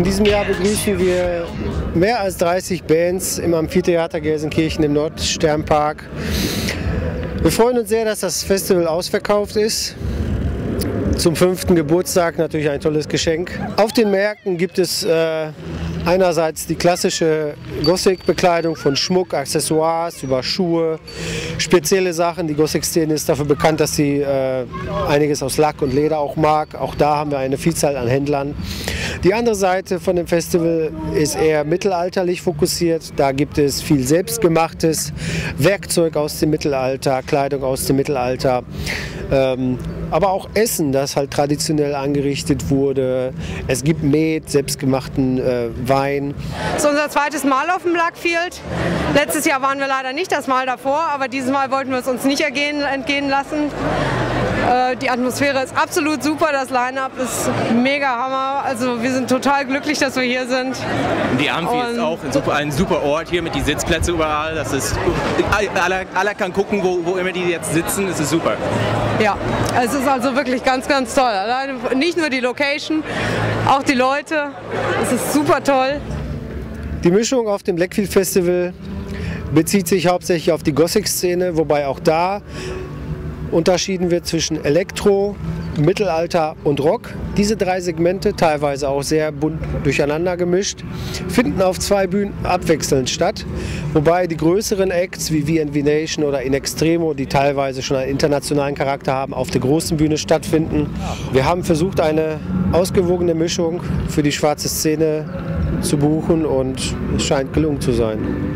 In diesem Jahr begrüßen wir mehr als 30 Bands im Amphitheater Gelsenkirchen im Nordsternpark. Wir freuen uns sehr, dass das Festival ausverkauft ist. Zum 5. Geburtstag natürlich ein tolles Geschenk. Auf den Märkten gibt es einerseits die klassische Gothic-Bekleidung von Schmuck, Accessoires über Schuhe, spezielle Sachen. Die Gothic-Szene ist dafür bekannt, dass sie einiges aus Lack und Leder auch mag. Auch da haben wir eine Vielzahl an Händlern. Die andere Seite von dem Festival ist eher mittelalterlich fokussiert. Da gibt es viel selbstgemachtes Werkzeug aus dem Mittelalter, Kleidung aus dem Mittelalter. Aber auch Essen, das halt traditionell angerichtet wurde. Es gibt Met, selbstgemachten Wein. Das ist unser zweites Mal auf dem Blackfield. Letztes Jahr waren wir leider nicht, das Mal davor, aber dieses Mal wollten wir es uns nicht entgehen lassen. Die Atmosphäre ist absolut super, das Line-Up ist mega Hammer. Also wir sind total glücklich, dass wir hier sind. Die Amphi ist auch ein super Ort hier mit den Sitzplätzen überall. Das ist, alle kann gucken, wo immer die jetzt sitzen, das ist super. Ja, es ist also wirklich ganz, ganz toll. Alleine nicht nur die Location, auch die Leute. Es ist super toll. Die Mischung auf dem Blackfield Festival bezieht sich hauptsächlich auf die Gothic-Szene, wobei auch da unterschieden wird zwischen Elektro, Mittelalter und Rock. Diese drei Segmente, teilweise auch sehr bunt durcheinander gemischt, finden auf 2 Bühnen abwechselnd statt, wobei die größeren Acts wie VNV Nation oder In Extremo, die teilweise schon einen internationalen Charakter haben, auf der großen Bühne stattfinden. Wir haben versucht, eine ausgewogene Mischung für die schwarze Szene zu buchen und es scheint gelungen zu sein.